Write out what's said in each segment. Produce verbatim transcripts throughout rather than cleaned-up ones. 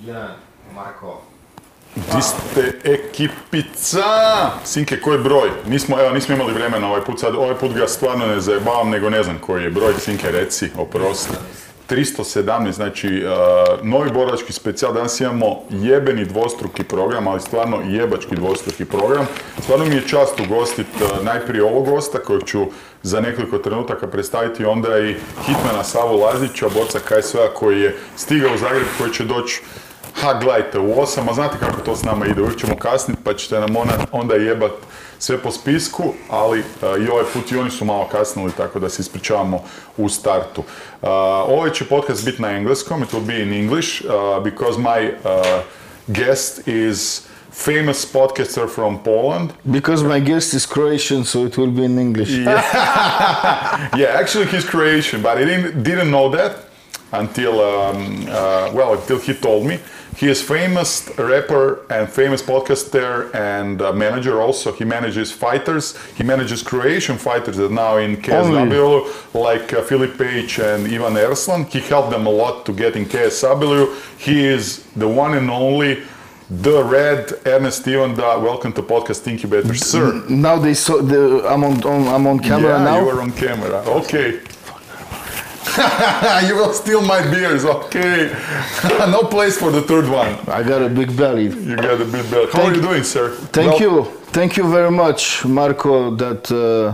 dan, Marko. Di ste ekipica? Sinke, koji je broj? Nismo, evo, nismo imali vremena ovaj put, sad ovaj put ga stvarno ne zajebavam, nego ne znam koji je broj. Sinke, reci, oprosti. tristo sedamnaest, znači uh, novi borilački specijal. Danas imamo jebeni dvostruki program, ali stvarno jebački dvostruki program. Stvarno mi je čast ugostiti uh, najprije ovog gosta kojeg ću za nekoliko trenutaka predstaviti, onda i hitmana Savu Lazića, borca K S V-a koji je stigao u Zagreb, koji će doći, ha gledajte, u osam, a znate kako to s nama ide, uvijek ćemo kasniti pa ćete nam ona, onda jebat sve po spisku, ali uh, i ovaj put i oni su malo kasnili, tako da se ispričavamo u startu. Uh, ovaj će podcast biti na engleskom, it will be in English, uh, because my uh, guest is famous podcaster from Poland. Because my guest is Croatian, so it will be in English. Yeah, yeah, actually he's Croatian, but I didn't, didn't know that until, um, uh, well, until he told me. He is famous rapper and famous podcaster and uh, manager also. He manages fighters. He manages Croatian fighters that are now in K S W, like uh, Filip Pejic and Ivan Erslan. He helped them a lot to get in K S W. He is the one and only, the Red Ernest Ivanda. Welcome to Podcast Incubator, sir. Now they saw the. I'm on. on I'm on camera yeah, now. Yeah, you are on camera. Okay. You will steal my beers, okay. No place for the third one. I got a big belly. You got a big belly. How Thank are you doing, sir? Thank well, you. Thank you very much, Marko, that uh,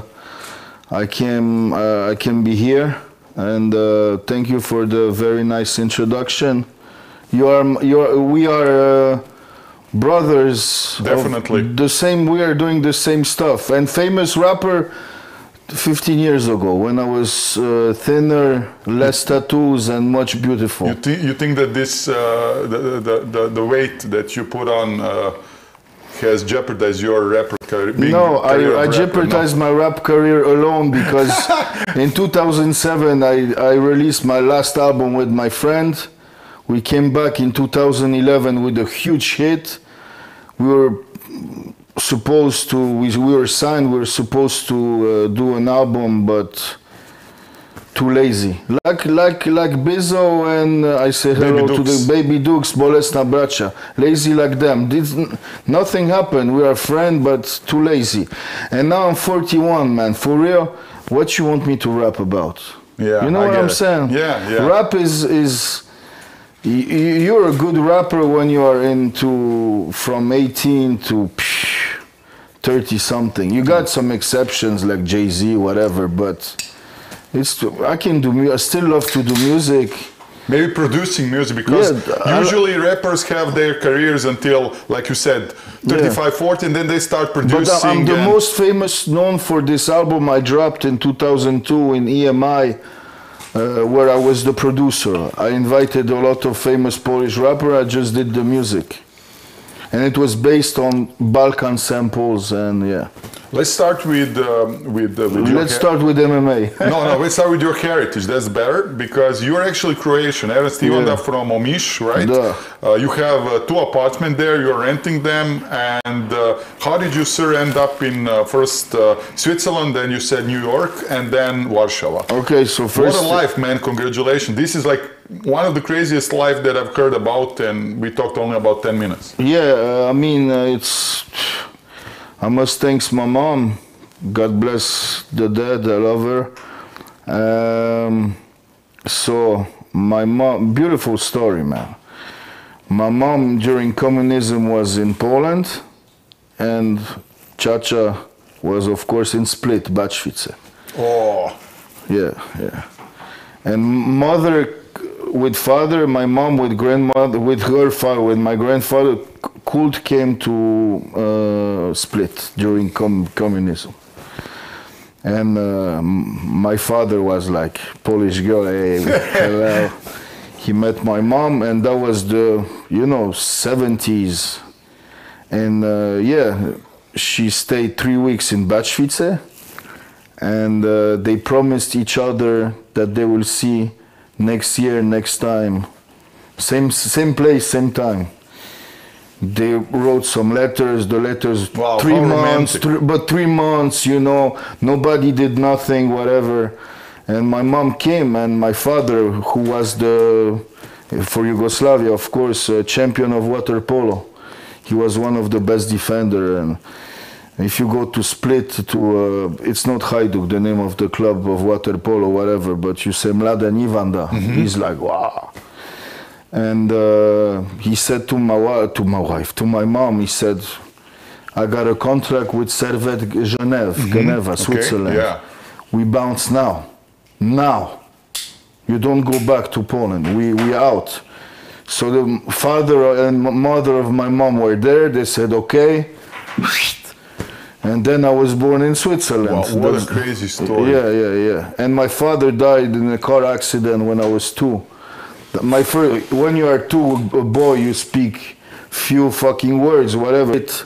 I can uh, I can be here, and uh, thank you for the very nice introduction. You are you are we are uh, brothers. Definitely. The same. We are doing the same stuff. And famous rapper. fifteen years ago, when I was uh, thinner, less tattoos, and much beautiful. You, th you think that this, uh, the, the, the, the weight that you put on uh, has jeopardized your rapper career? No, I, I jeopardized no? my rap career alone because in two thousand seven I, I released my last album with my friend. We came back in two thousand eleven with a huge hit. We were supposed to, we, we were signed, we were supposed to uh, do an album, but too lazy. Like like like Bizzo and uh, I say hello to the Baby Dukes, Bolesna Braća. Lazy like them. Did, nothing happened. We are friends, but too lazy. And now I'm forty-one, man. For real, what you want me to rap about? Yeah, you know I what get I'm it. saying? Yeah, yeah. Rap is is. You're a good rapper when you are into from eighteen to thirty something. You got some exceptions like Jay-Z, whatever, but it's I can do. I still love to do music. Maybe producing music, because yeah, usually I, rappers have their careers until, like you said, thirty-five, yeah. forty, and then they start producing. But I'm the and most famous known for this album I dropped in two thousand two in E M I. Uh, where I was the producer. I invited a lot of famous Polish rappers, I just did the music. And it was based on Balkan samples and yeah. Let's start with um, with, uh, with Let's start with M M A. no, no, let's start with your heritage. That's better, because you're actually Croatian. Ernest Ivanda yeah. from Omiš, right? Uh, you have uh, two apartments there, you're renting them, and uh, how did you, sir, end up in uh, first uh, Switzerland, then you said New York, and then Warsaw? Okay, so first... What a life, man, congratulations. This is like one of the craziest life that I've heard about, and we talked only about ten minutes. Yeah, uh, I mean, uh, it's... I must thank my mom. God bless the dead, I love her. Um, so, my mom, beautiful story, man. My mom during communism was in Poland, and Chacha was, of course, in Split, Bačvice. Oh. Yeah, yeah. And mother with father, my mom with grandmother, with her father, with my grandfather, Kult came to uh, Split during com communism. And uh, my father was like, Polish girl, hey, hello. He met my mom, and that was the, you know, seventies. And uh, yeah, she stayed three weeks in Bačvice, and uh, they promised each other that they will see next year, next time, same same place, same time. They wrote some letters, the letters, wow, three months, th but three months, you know, nobody did nothing, whatever. And my mom came, and my father, who was the For Yugoslavia, of course, uh, champion of water polo. He was one of the best defender. And if you go to Split, to uh, it's not Hajduk, the name of the club of water polo, whatever, but you say Mladen Ivanda, mm-hmm. he's like, wow. And uh, he said to my, wa- to my wife, to my mom, he said, I got a contract with Servette Genève, mm-hmm. Geneva, okay. Switzerland. Yeah. We bounce now. Now. You don't go back to Poland. We we out. So the father and mother of my mom were there. They said, okay. And then I was born in Switzerland. Wow, what a crazy story. Yeah, yeah, yeah. And my father died in a car accident when I was two. My first, when you are two, a boy, you speak few fucking words, whatever. It,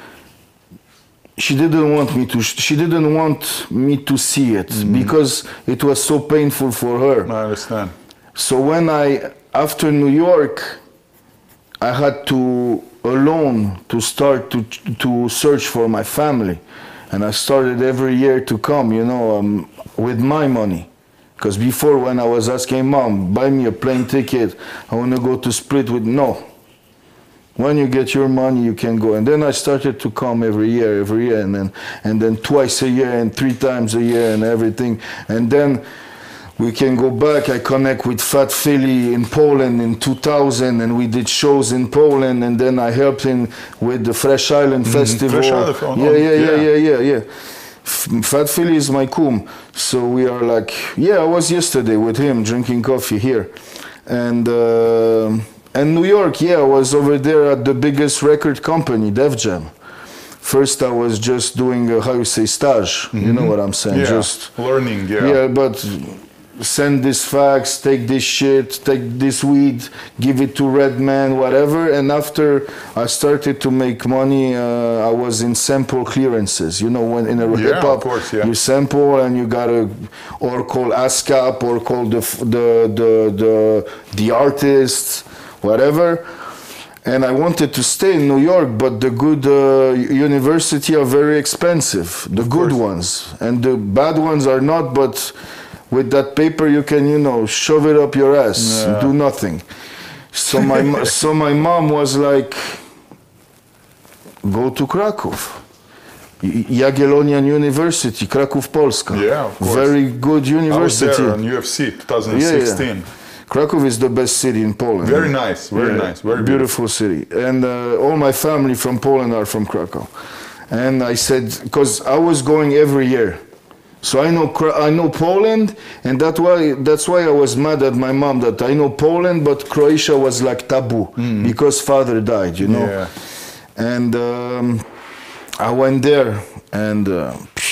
she didn't want me to. She didn't want me to see it mm. because it was so painful for her. I understand. So when I, after New York, I had to alone to start to to search for my family, and I started every year to come, you know, um, with my money. Because before, when I was asking mom, buy me a plane ticket, I want to go to Split with no. When you get your money, you can go. And then I started to come every year, every year, and then and then twice a year and three times a year and everything. And then we can go back. I connect with Fat Philly in Poland in two thousand, and we did shows in Poland. And then I helped him with the Fresh Island mm-hmm. Festival. Fresh Island, yeah, yeah, yeah, yeah, yeah, yeah. Fat Philly is my cum. So we are like, yeah, I was yesterday with him drinking coffee here. And... Uh, And New York, yeah, I was over there at the biggest record company, Def Jam. First, I was just doing, a, how you say, stage. Mm-hmm. You know what I'm saying? Yeah, just learning, yeah. Yeah, but send this fax, take this shit, take this weed, give it to Redman, whatever. And after I started to make money, uh, I was in sample clearances. You know, when in a yeah, hip hop, of course, yeah. you sample and you gotta, or call ASCAP, or call the the the the, the artists. Whatever, and I wanted to stay in New York, but the good uh, university are very expensive, the good ones, and the bad ones are not, but with that paper you can, you know, shove it up your ass, yeah. and do nothing. So my, so my mom was like, go to Krakow. Jagiellonian University, Kraków, Polska. Yeah, of course. Very good university. I was there on U F C twenty sixteen. Yeah, yeah. Krakow is the best city in Poland. Very nice, very yeah, nice, very beautiful, beautiful city. And uh, all my family from Poland are from Krakow. And I said, because I was going every year, so I know I know Poland, and that why that's why I was mad at my mom that I know Poland, but Croatia was like taboo mm. because father died, you know. Yeah. And um, I went there, and. Uh,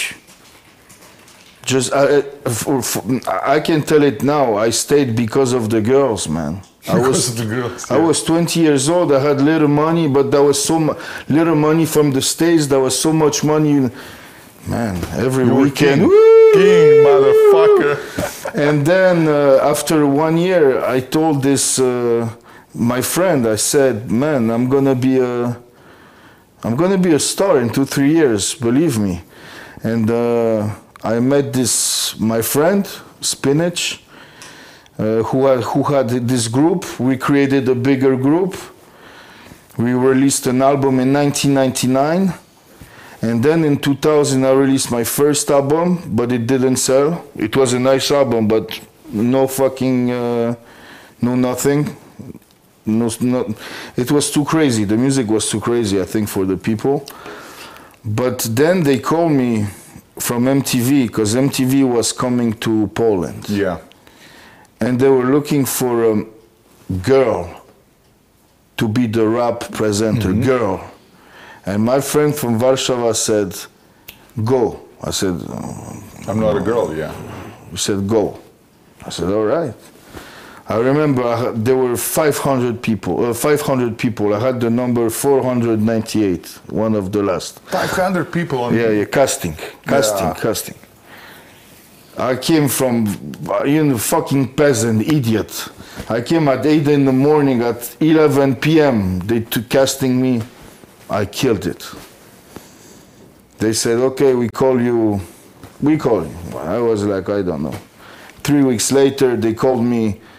Just I, for, for, I can tell it now. I stayed because of the girls, man. Because I was of the girls. Yeah. I was twenty years old. I had little money, but there was so much little money from the States. There was so much money, man. Every you weekend, were king, king, motherfucker. And then uh, after one year, I told this uh, my friend. I said, "Man, I'm gonna be a, I'm gonna be a star in two, three years. Believe me." And. Uh, I met this, my friend, Spinach, uh, who, had, who had this group. We created a bigger group. We released an album in nineteen ninety-nine. And then in two thousand, I released my first album, but it didn't sell. It was a nice album, but no fucking, uh, no nothing. No, no, it was too crazy. The music was too crazy, I think, for the people. But then they called me from M T V, because M T V was coming to Poland. Yeah. And they were looking for a girl to be the rap presenter, mm-hmm. girl. And my friend from Warsaw said, go. I said, oh, I'm not a girl, yeah. He said, go. I said, all right. I remember I had, there were five hundred people, uh, five hundred people. I had the number four hundred ninety-eight, one of the last. five hundred people on... Yeah, yeah, casting, casting, yeah. casting. I came from, you know, fucking peasant, idiot. I came at eight in the morning, at eleven p m they took casting me. I killed it. They said, okay, we call you, we call you. I was like, I don't know. Three weeks later, they called me,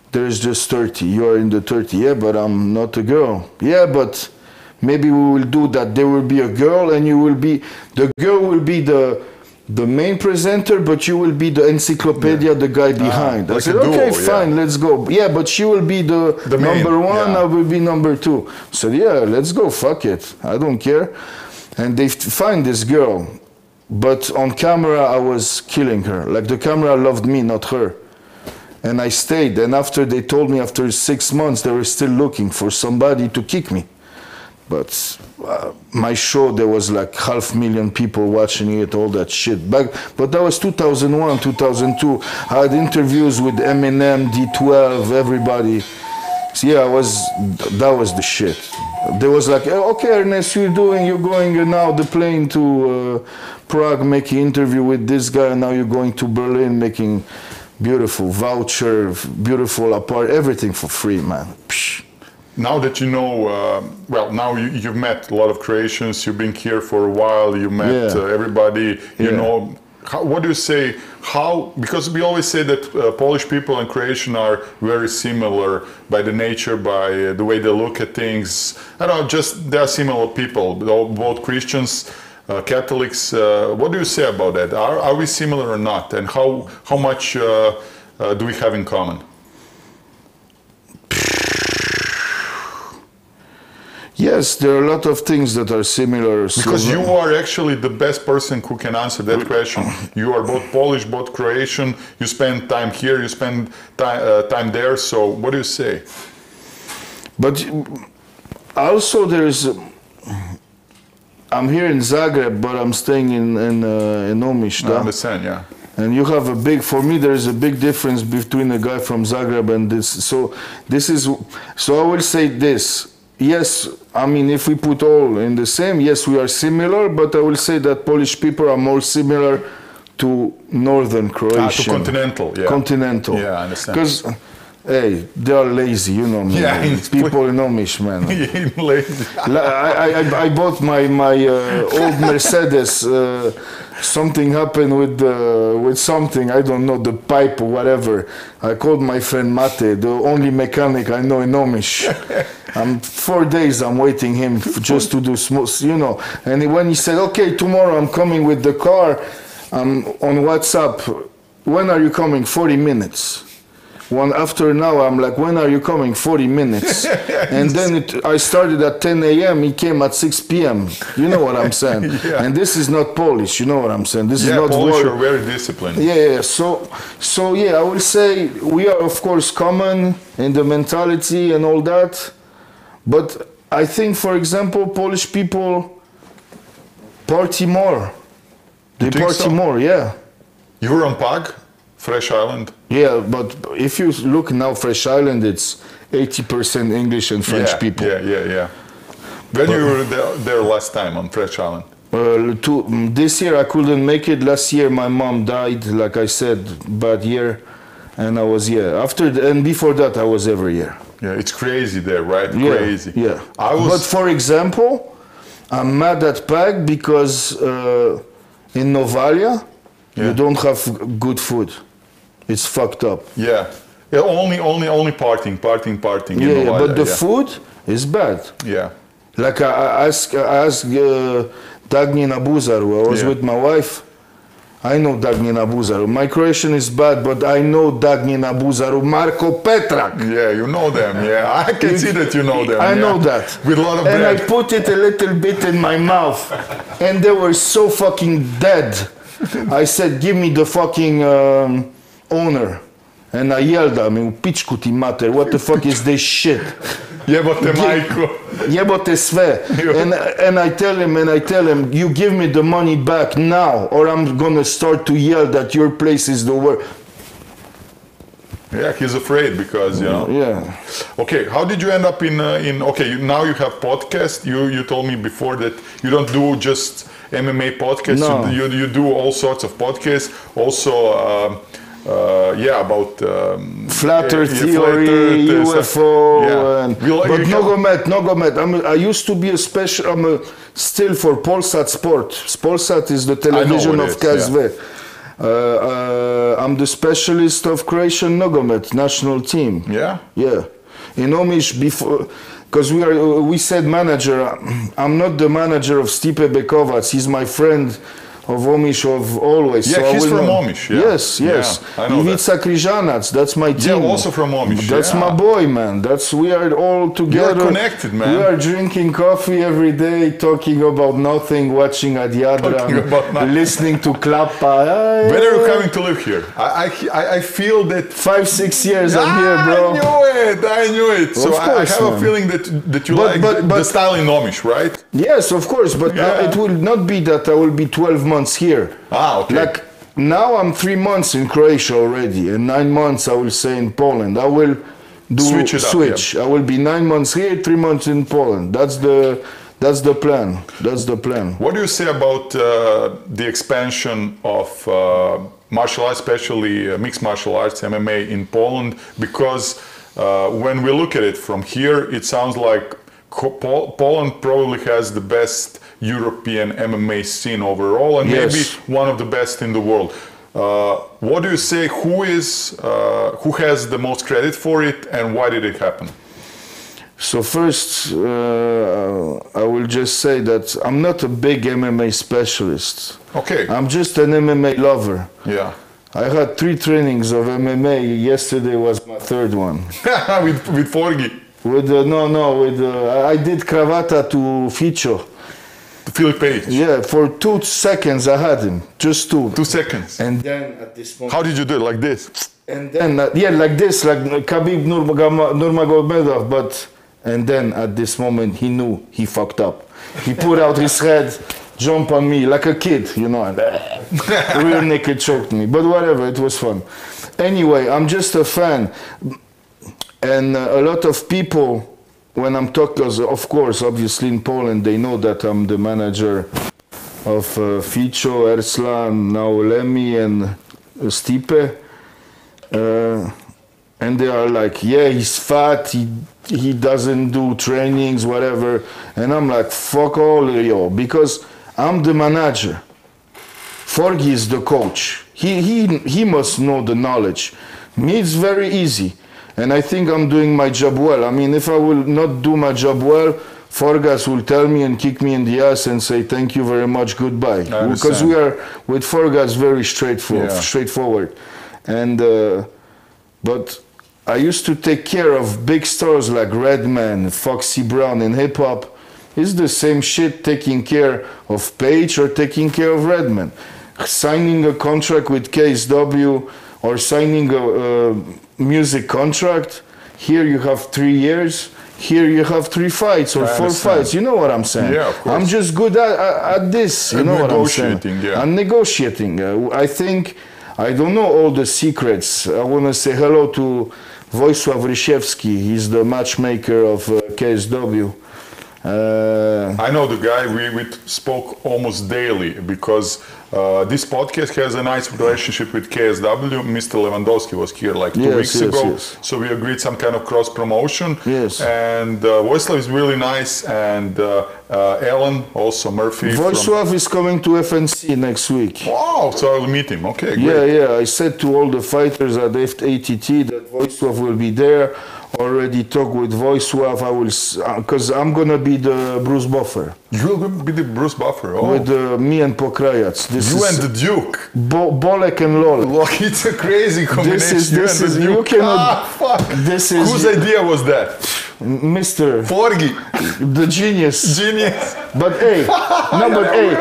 there's just thirty. You're in the thirty. Yeah, but I'm not a girl. Yeah, but maybe we will do that. There will be a girl, and you will be the girl will be the the main presenter, but you will be the encyclopedia, yeah. the guy behind. Ah, I like said, okay, duo, fine, yeah. let's go. Yeah, but she will be the, the number main, one. Yeah. I will be number two. I said, yeah, let's go. Fuck it. I don't care. And they find this girl, but on camera I was killing her. Like the camera loved me, not her. And I stayed. And after they told me after six months they were still looking for somebody to kick me. But uh, my show, there was like half million people watching it, all that shit. Back, but that was two thousand one, two thousand two. I had interviews with Eminem, D twelve, everybody. So yeah, I was, that was the shit. There was like, okay, Ernest, you're doing, you're going now the plane to uh, Prague, making interview with this guy, and now you're going to Berlin, making beautiful voucher, beautiful apart, everything for free, man. Psh. Now that you know, uh, well, now you, you've met a lot of Croatians, you've been here for a while, you met yeah. uh, everybody, you yeah. know, how, what do you say, how, because we always say that uh, Polish people and Croatian are very similar by the nature, by uh, the way they look at things, I don't know, just they are similar people, both Christians, uh, Catholics, uh, what do you say about that? Are, are we similar or not? And how, how much uh, uh, do we have in common? Yes, there are a lot of things that are similar. Because you are actually the best person who can answer that question. You are both Polish, both Croatian. You spend time here, you spend time, uh, time there. So what do you say? But also there's, I'm here in Zagreb, but I'm staying in, in, uh, in Omiš. I understand, yeah. And you have a big, for me, there is a big difference between a guy from Zagreb and this. So this is, so I will say this. Yes, I mean, if we put all in the same, yes, we are similar, but I will say that Polish people are more similar to northern Croatia. Ah, to continental, yeah. Continental. Yeah, I understand. Because, hey, they are lazy, you know me. Yeah, people in Omiš, man. Yeah, lazy. I, I, I bought my, my uh, old Mercedes. Uh, something happened with uh, with something, I don't know, the pipe or whatever. I called my friend Mate, the only mechanic I know in Omiš. I'm four days I'm waiting him just to do smooth, you know. And when he said, okay, tomorrow I'm coming with the car, I'm on WhatsApp. When are you coming? forty minutes. One after now, I'm like, when are you coming? forty minutes. And then it, I started at ten A M, he came at six P M You know what I'm saying? Yeah. And this is not Polish, you know what I'm saying? This yeah, is not Polish war. are very disciplined. Yeah, yeah, so, so yeah, I will say we are of course common in the mentality and all that. But I think, for example, Polish people party more. They you think party so? more, yeah. You were on Pag? Fresh Island? Yeah, but if you look now, Fresh Island, it's eighty percent English and French yeah, people. Yeah, yeah, yeah. When but, you were there, there last time on Fresh Island? Uh, to, this year I couldn't make it. Last year my mom died, like I said, bad year. And I was, yeah, after, the, and before that I was every year. Yeah, it's crazy there, right? Yeah, crazy. Yeah. I was... But for example, I'm mad at Pag because uh, in Novalia, yeah. you don't have good food. It's fucked up. Yeah. Yeah, only, only, only partying, partying, partying. Yeah, in Novalia, but the yeah. food is bad. Yeah. Like I, I asked, I asked uh, Dagnina Buzaru, I was yeah. with my wife. I know Dagnina Buzaru. My Croatian is bad, but I know Dagnina Buzaru, Marko Petrak. Yeah, you know them. Yeah, I can see that you know them. I yeah. know that. With a lot of and bread. I put it a little bit in my mouth, and they were so fucking dead. I said, give me the fucking um, owner. And I yelled at him, pičku ti mater, what the fuck is this shit? Jebote majko. Jebote sve. And, and I tell him, and I tell him, you give me the money back now, or I'm gonna start to yell that your place is the worst. Yeah, he's afraid because, you know. Yeah. Okay, how did you end up in, uh, in okay, you, now you have podcast. You, you told me before that you don't do just M M A podcasts, no. you, you, you do all sorts of podcasts. Also, uh, Uh, yeah, about um, flat Earth yeah, theory, flat Earth, U F O, yeah. and, we'll, but Nogomet, Nogomet. I'm a, I used to be a special. I'm a, still for Polsat Sport. Polsat is the television of K S V. Yeah. Uh, uh, I'm the specialist of Croatian Nogomet national team. Yeah? Yeah. In Omiš, before, because we are, we said manager. I'm not the manager of Stipe Bekovac. He's my friend of Omiš of always. Yeah, so I he's will from know. Omiš. Yeah. Yes, yes. Yeah, I know that. Ivica Križanac, that's my team. Yeah, also from Omiš. That's yeah. my boy, man. That's we are all together. You're connected, man. We are drinking coffee every day, talking about nothing, watching at Talking about Jadran, nothing. listening to Klapa. When are you coming to live here? I, I, I feel that... Five, six years I'm Ah, here, bro. I knew it, I knew it. So Of I, I course, have man. a feeling that, that you But- like but- the, but- the style in Omiš, right? Yes, of course, but Yeah. uh, it will not be that I will be twelve months here. Ah, okay. Like now I'm three months in Croatia already, and nine months I will stay in Poland. I will do Switch it up, switch. I will be nine months here, three months in Poland. That's the that's the plan. That's the plan. What do you say about uh, the expansion of uh, martial arts, especially uh, mixed martial arts, M M A in Poland? Because uh, when we look at it from here, it sounds like Co- Pol- Poland probably has the best European M M A scene overall, and Yes. maybe one of the best in the world. Uh, what do you say? Who is uh, who has the most credit for it, and why did it happen? So first, uh, I will just say that I'm not a big M M A specialist. Okay. I'm just an M M A lover. Yeah. I had three trainings of M M A. Yesterday was my third one. with with Forgi, With uh, no, no, with uh, I did Cravata to Ficho. Philip Page. Yeah, for two seconds I had him, just two. Two seconds. And then at this moment, How did you do it? Like this? and then uh, yeah, like this, like Khabib Nurmagoma- Nurmagomedov, but and then at this moment he knew he fucked up. He put out his head, jumped on me like a kid, you know, and real naked choked me. But whatever, it was fun. Anyway, I'm just a fan, and uh, a lot of people. When I'm talking, of course, obviously in Poland, they know that I'm the manager of uh, Ficho, Erslan, now Lemmy and uh, Stipe. Uh, and they are like, yeah, he's fat, he, he doesn't do trainings, whatever. And I'm like, fuck all yo, because I'm the manager. Forgi is the coach. He, he, he must know the knowledge. Me, it's very easy. And I think I'm doing my job well. I mean, if I will not do my job well, Forgas will tell me and kick me in the ass and say, thank you very much, goodbye. Because we are, with Forgas, very straightforward. Yeah. straightforward. And, uh, but I used to take care of big stars like Redman, Foxy Brown in hip hop. It's the same shit taking care of Page or taking care of Redman. Signing a contract with K S W or signing a, a music contract, here you have three years, here you have three fights or I four understand. fights. You know what I'm saying? Yeah, of course. I'm just good at, at, at this. You And know what I'm saying? negotiating, yeah. I'm negotiating. Uh, I think I don't know all the secrets. I want to say hello to Wojsław Rysiewski. He's the matchmaker of uh, K S W. Uh, I know the guy. We, we spoke almost daily because uh, this podcast has a nice relationship with K S W. Mister Lewandowski was here like two Yes, weeks yes, ago, yes. so we agreed some kind of cross promotion. Yes. And uh, Wojslav is really nice, and uh, uh, Ellen also Murphy. from- Wojsław is coming to F N C next week. Wow! So I'll meet him. Okay, great. Yeah, yeah. I said to all the fighters at F A T T that Wojsław will be there. Already talked with Wojsław. I will, because I'm gonna be the Bruce Buffer You'll be the Bruce Buffer. Oh. with uh, me and Pokrajac. This you is and the Duke. Bo- Bolek and Lolek. Look, it's a crazy combination. This is- you this and is- the you Duke. cannot- Ah, fuck. this is- Whose idea was that? Mister Forgi. the genius. Genius. But hey, no, but hey,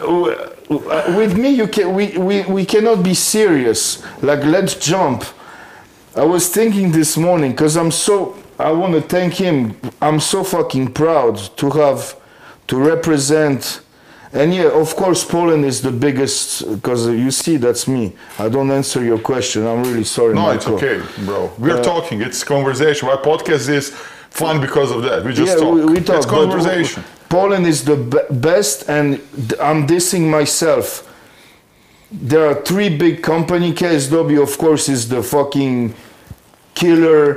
uh, with me you can we, we we cannot be serious. Like let's jump. I was thinking this morning because I'm so I want to thank him. I'm so fucking proud to have to represent. And yeah, of course, Poland is the biggest because you see that's me. I don't answer your question. I'm really sorry. No, Michael. it's okay, bro. We're Uh, talking. It's conversation. My podcast is fun because of that. We just yeah, talk. We, we talk. It's but conversation. Poland is the be- best, and th- I'm dissing myself. There are three big company. K S W, of course, is the fucking killer.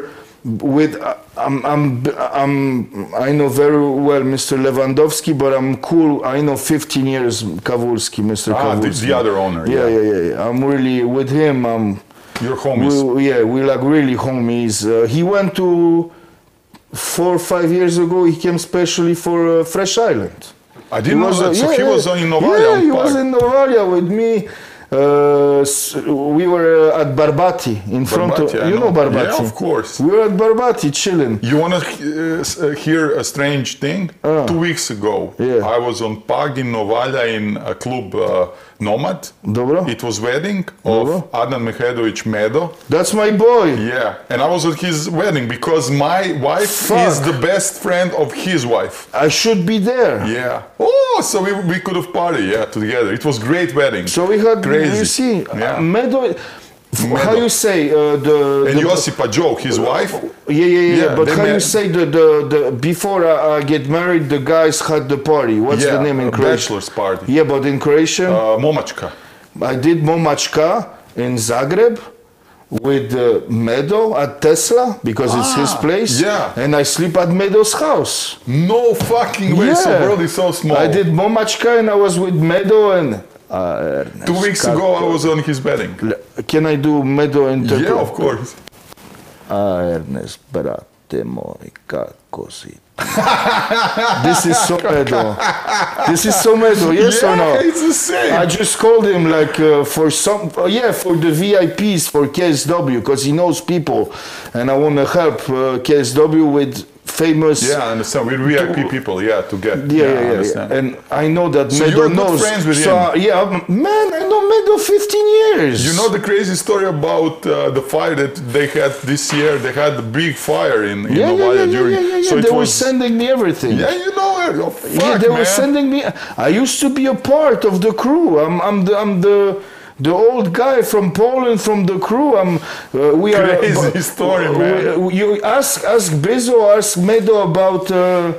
with uh, I'm, I'm I'm I know very well Mister Lewandowski, but I'm cool. I know fifteen years Kawulski, Mister Ah, the, Kawulski. the other owner. Yeah, yeah, yeah, yeah. I'm really with him. I'm. Your homies. We, yeah, we like really homies. Uh, he went to four or five years ago. He came specially for uh, Fresh Island. I didn't know was, that. uh, So yeah, he yeah. was in Novalia. Yeah, on he Park. was in Novalia with me. Uh, s- we were uh, at Barbati in front Barbati, of I you know, know. Barbati. Yeah, of course. We were at Barbati chilling. You want to uh, s- uh, hear a strange thing? Ah. Two weeks ago, Yeah. I was on Pag in Novalia in a club uh, Nomad. Dobro. It was wedding of Dobro. Adnan Mehredovic Medo. That's my boy. Yeah, and I was at his wedding because my wife Fuck. is the best friend of his wife. I should be there. Yeah. Oh, so we, we could have party, yeah, together. It was great wedding. So we had, Crazy. you see, Yeah. uh, Medo, Medo. how you say, uh, the... And the Josipa Joe, his wife. yeah, yeah, yeah, Yeah, but they how you met- say, the, the, the before I, I get married, the guys had the party. What's Yeah, the name in a Croatian? bachelor's party. Yeah, but in Croatian, Uh, Momačka. I did Momačka in Zagreb with uh, Medo at Tesla because it's his Ah, place. yeah. And I sleep at Medo's house. No fucking way, so Yeah. world is so small. I did Momačka and I was with Medo and... Uh, Ernest, Two weeks ago, I was on his wedding. Can I do Medo interview? Yeah, of course. A Ernest, brate moj, kako si? This is so Medo. This is so Medo, yes yeah, or no? it's the same. I just called him like uh, for some, uh, yeah, for the V I Ps for K S W because he knows people, and I want to help uh, K S W with famous. Yeah, I understand. We're V I P people, yeah, to get. Yeah, yeah, I yeah, yeah. understand. And I know that So Medo you're good knows. friends with so, him? yeah, um, man, I know Medo fifteen years. You know the crazy story about uh, the fire that they had this year? They had a big fire in, in Yeah, yeah, Novalia yeah, yeah, during. yeah, yeah, yeah. So it They were was. sending me everything. Yeah, you know it. Oh, fuck, Yeah, they man. were sending me. I used to be a part of the crew. I'm, I'm the, I'm the, the old guy from Poland from the crew. I'm. Uh, we are. Crazy but- story, uh, man. we- You ask, ask Bezo, ask Medo about uh,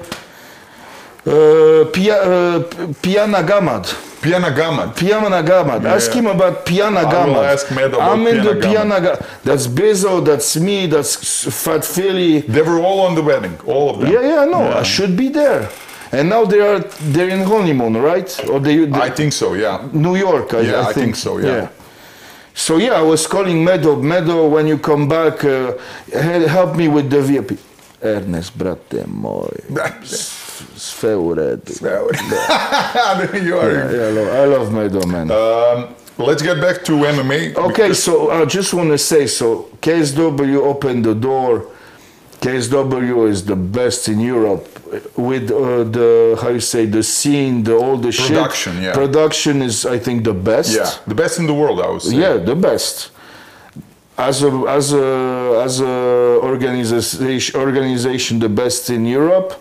uh, Pia, uh, Piana Gamad. Piana Gamad. Piana Gamad. Ask Yeah. him about Piana I will Gamad. ask Medo about I'm in the Piana Piana Gamad. That's Bezo. That's me. That's Fat Philly. They were all on the wedding, all of them. Yeah, yeah, no, I should be there. And now they are they're in honeymoon, right? Or they, they I think so, yeah. New York, I, Yeah, I, I think so, yeah. So yeah, I was calling Medo. Medo, when you come back, uh, he- help me with the V I P. Ernest, brate moj, sve u redu. You are. Yeah, I love, I love Medo, man. Um, let's get back to M M A. Okay, so I just want to say, so K S W opened the door. K S W is the best in Europe with uh, the, how you say, the scene, the all the Production, shit. yeah. Production is, I think, the best. Yeah, the best in the world, I would say. Yeah, the best. As a as a as a organization organization, the best in Europe.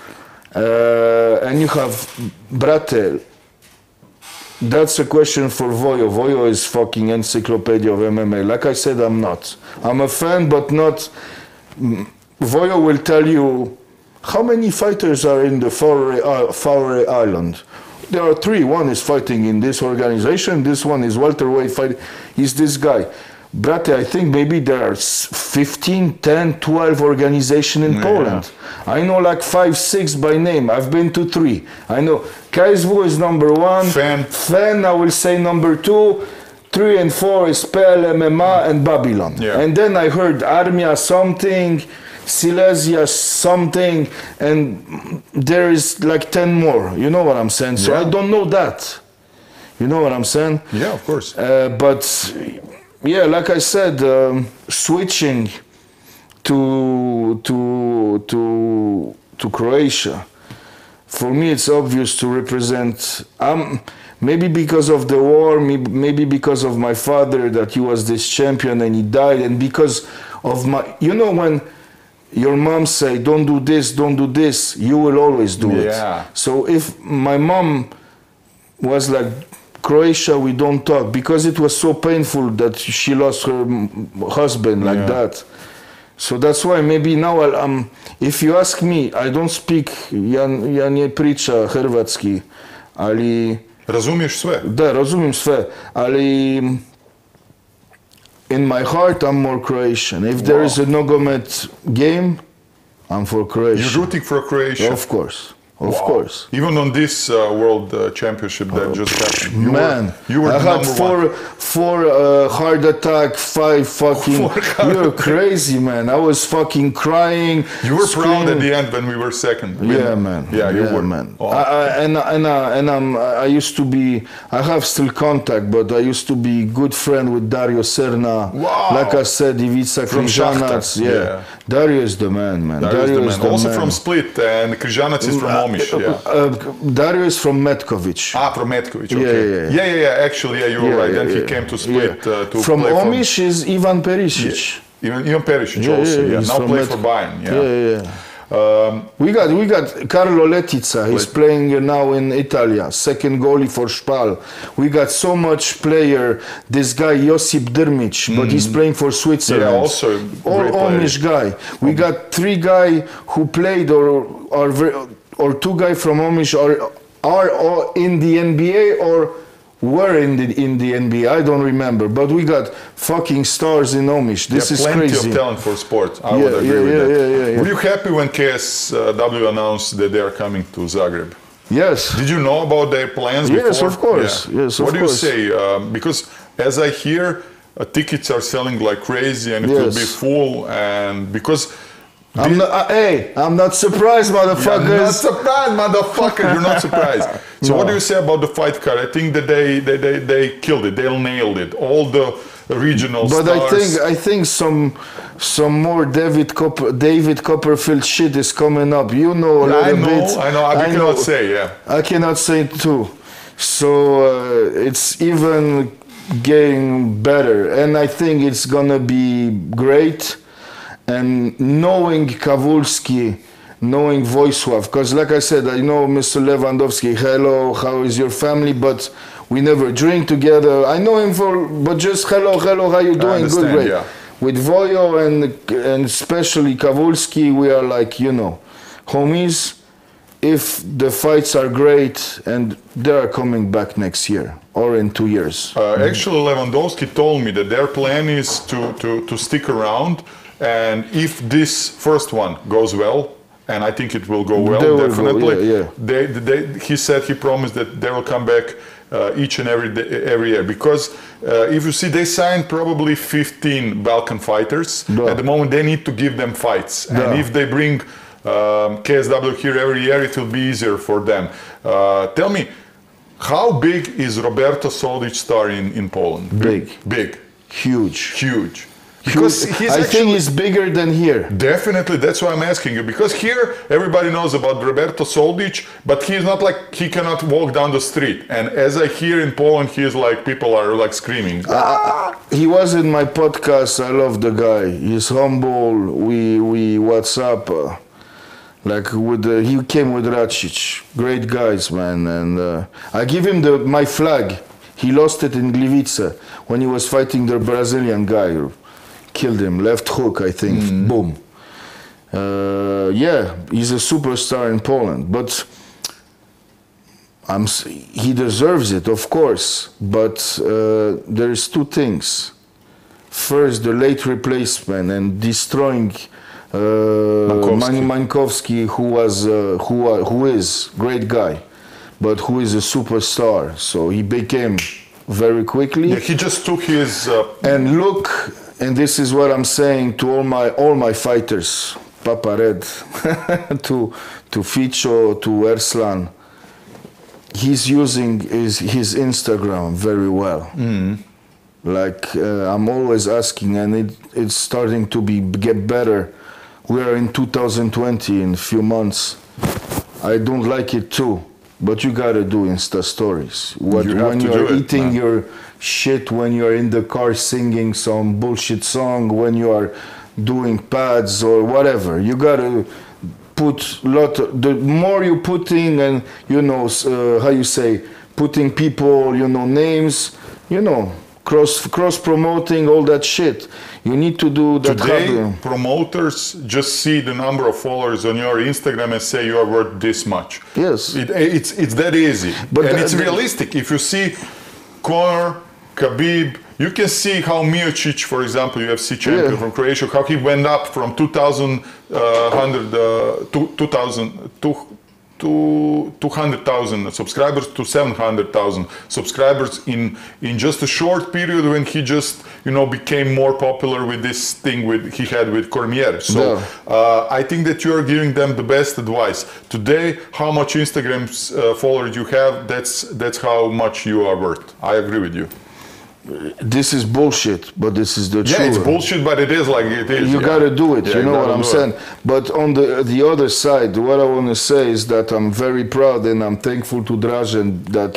Uh, and you have Brate. That's a question for Vojo. Vojo is fucking encyclopedia of M M A. Like I said, I'm not. I'm a fan, but not. Vojo will tell you how many fighters are in the Faroe, uh, Faroe Island. There are three. One is fighting in this organization. This one is welterweight fight. He's this guy. Brate, I think maybe there are s- fifteen, ten, twelve organizations in Yeah. Poland. I know like five, six by name. I've been to three. I know K S W is number one. Fan. Fan, I will say number two. Three and four is P L M M A and Babylon. Yeah. And then I heard Armia something, Silesia something, and there is like ten more. You know what I'm saying? So I Yeah. don't know that. You know what I'm saying? Yeah, of course. Uh, but yeah, like I said, um, switching to to to to Croatia, for me it's obvious to represent. Um, maybe because of the war, maybe, maybe because of my father that he was this champion and he died, and because of my, you know, when your mom say don't do this, don't do this, you will always do Yeah. it. So if my mom was like, Croatia, we don't talk, because it was so painful that she lost her m- husband like Yeah. that. So that's why maybe now I'll, um, if you ask me, I don't speak, ja, ja nie priča hrvatski, ali Razumiješ sve? da, razumijem sve, ali in my heart, I'm more Croatian. If there Wow. is a Nogomet game, I'm for Croatia. You're rooting for Croatia? Of course, of Wow. course. Even on this uh, World uh, Championship that just happened. You Man, were, you were I the had number four, one. four uh, heart attack, five fucking. Four heart You're crazy, man. I was fucking crying. You were proud at screaming. the end when we were second. When- Yeah, man. Yeah, you were. man. Oh. I, I, and and uh, and um, I used to be. I have still contact, but I used to be good friend with Dario Serna. Wow. Like I said, Ivica From Križanac. Shakhtar, Yeah. yeah. Dario is the man, man. That is the man. Also man. from Split, and Križanac is from Omiš. Yeah. Uh, uh, Dario is from Metkovic. Ah, from Metkovic. Okay. Yeah, yeah, yeah. yeah, yeah, yeah. Actually, yeah, you were Yeah, right. yeah, Then he yeah. came to Split Yeah. uh, to From play Omiš is Ivan Perisic. for even Ivan Perisic Yeah, also. yeah, Yeah, he's now from play Met- for Bayern. Yeah. Yeah, yeah, yeah. Um, We got we got Carlo Letica. He's Let- playing now in Italia, second goalie for Spal. We got so much player. This guy Josip Drmic, but he's playing for Switzerland. Yeah, also a all great player. Omish guy. We got three guy who played or or ver- or two guy from Omish are are all in the N B A or were in the in the N B A. I don't remember, but we got fucking stars in Omish. This yeah, is plenty crazy. of talent for sport. I Yeah, would agree yeah, with yeah, that. yeah, yeah, yeah. Were you happy when K S W announced that they are coming to Zagreb? Yes. Did you know about their plans Yes, before? of course. Yes, of What do you course. say? Um, because as I hear, uh, tickets are selling like crazy and it will Yes. be full. And because I'm not, uh, hey, I'm not surprised, you're motherfuckers. not surprised, motherfucker. You're not surprised. So No. what do you say about the fight card? I think that they they, they, they killed it. They nailed it. All the regional But stars. I think I think some some more David Copper, David Copperfield shit is coming up. You know a I little know, bit. I know. I, cannot say. Yeah. I cannot say it too. So uh, it's even getting better, and I think it's gonna be great. And knowing Kavulski, knowing Voisław, because like I said, I know Mister Lewandowski. Hello, how is your family? But we never drink together. I know him for, but just hello, hello, how you doing? Good, understand, great. yeah. With Vojo and and especially Kavulski, we are like you know, homies. If the fights are great and they are coming back next year or in two years. Uh, actually, Lewandowski told me that their plan is to, to, to stick around, and if this first one goes well, and I think it will go well, They will go, definitely. yeah, yeah. They, they, he said he promised that they will come back uh, each and every day, every year because uh, if you see, they signed probably fifteen Balkan fighters. Yeah. At the moment, they need to give them fights, and Yeah. if they bring um, K S W here every year, it will be easier for them. Uh, tell me. How big is Roberto Soldic star in, in Poland? Big. Big. Huge. Huge. Because Huge. he's I think actually, he's bigger than here. definitely, that's why I'm asking you. Because here, everybody knows about Roberto Soldic, but he's not like, he cannot walk down the street. And as I hear in Poland, he's like, people are like screaming. Uh, He was in my podcast. I love the guy. He's humble. We we WhatsApp. Uh, like with the, he came with Racic. Great guys, man. And uh, I give him the my flag. He lost it in Gliwice when he was fighting the Brazilian guy. Killed him. Left hook, I think. Boom. Uh, yeah, he's a superstar in Poland. But I'm, s- he deserves it, of course, but uh, there's two things. First, the late replacement and destroying uh, Mankowski. Man- Mankowski, who was uh, who are, who is great guy, but who is a superstar. So he became very quickly. Yeah, he just took his. Uh, And look, and this is what I'm saying to all my all my fighters, Papa Red, to to Ficho, to Erslan. He's using his, his Instagram very well. Like uh, I'm always asking, and it, it's starting to be get better. We are in two thousand twenty in a few months. I don't like it too, but you gotta do Insta stories. What You have when to you're do it, eating man. your shit, when you're in the car singing some bullshit song, when you are doing pads or whatever, you gotta put lot. The more you putting and you know s- uh, how you say putting people, you know names, you know cross cross promoting all that shit. You need to do that. Today, happen. promoters just see the number of followers on your Instagram and say you are worth this much. Yes. It, it's, it's that easy. But and the- it's the- realistic. If you see Conor, Khabib, you can see how Miocic, for example, U F C champion Yeah. from Croatia, how he went up from two thousand, uh, hundred, uh, to two thousand, to, to two hundred thousand subscribers to seven hundred thousand subscribers in, in just a short period when he just, you know, became more popular with this thing with, he had with Cormier. So Yeah. uh, I think that you are giving them the best advice. Today, how much Instagram uh, followers you have, that's, that's how much you are worth. I agree with you. This is bullshit, but this is the truth. Yeah, it's bullshit, but it is like it is. You yeah. gotta do it. Yeah, you know what gotta I'm do saying. it. But on the the other side, what I want to say is that I'm very proud and I'm thankful to Dražen that.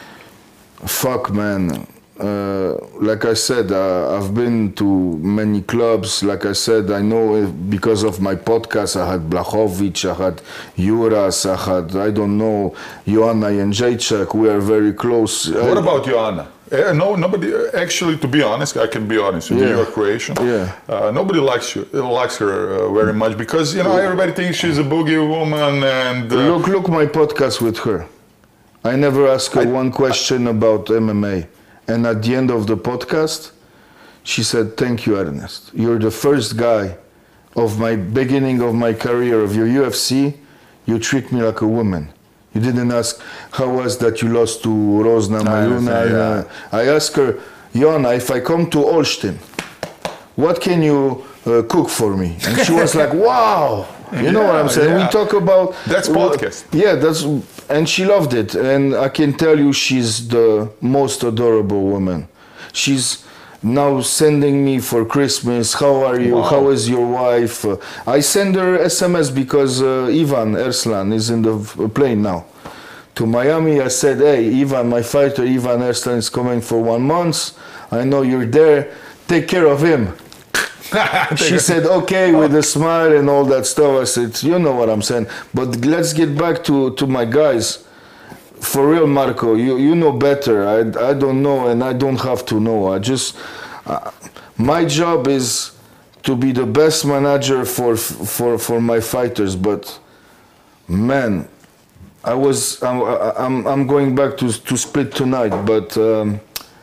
Fuck, man. Uh, like I said, uh, I've been to many clubs. Like I said, I know if, because of my podcast, I had Blachowicz, I had Juras, I had, I don't know, Joanna Jędrzejczyk. We are very close. What I- about Joanna? Uh, no, nobody. Actually, to be honest, I can be honest with you. Yeah. You're Croatian. Yeah. Uh, nobody likes you, likes her uh, very much because you know everybody thinks she's a boogie woman and. Uh, Look, look, my podcast with her. I never asked her I- one question about M M A. And at the end of the podcast, she said, "Thank you, Ernest. You're the first guy of my beginning of my career of your U F C. You treat me like a woman. You didn't ask how was that you lost to Rosna Mayuna." understand, yeah. I asked her, "Jona, if I come to Olsztyn, what can you uh, cook for me?" And she was like, "Wow." You know what I'm Yeah, saying? yeah. We talk about That's podcast. Yeah, that's and she loved it, and I can tell you she's the most adorable woman. She's now sending me for Christmas. How are you? Wow. How is your wife? Uh, I send her S M S because uh, Ivan Erslan is in the v- plane now to Miami. I said, "Hey, Ivan, my fighter Ivan Erslan is coming for one month. I know you're there. Take care of him." She said, "Okay," with a smile and all that stuff. I said, "You know what I'm saying." But let's get back to, to my guys. For real, Marco, you, you know better. I, I don't know and I don't have to know. I just, uh, my job is to be the best manager for, for, for my fighters. But man, I was, I'm, I'm, I'm going back to, to Split tonight, but um,